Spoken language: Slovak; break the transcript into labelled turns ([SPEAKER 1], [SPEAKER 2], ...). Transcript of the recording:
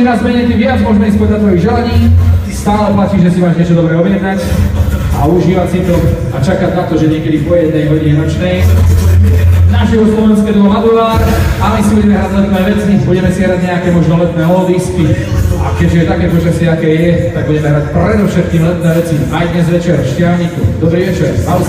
[SPEAKER 1] nás menej, tým viac môžeme ísť podľa tvojich želaní. Stále platí, že si máš niečo dobré objednať a užívať si to a čakať na to, že niekedy po 1 hodine nočnej našeho slovenské duo Madulár a my si budeme hrať letné veci, budeme si hrať nejaké možno letné oldiesky a keďže je také počasie, aké je, tak budeme hrať predovšetkým letné veci aj dnes večer v Štiavniku. Dobrý večer.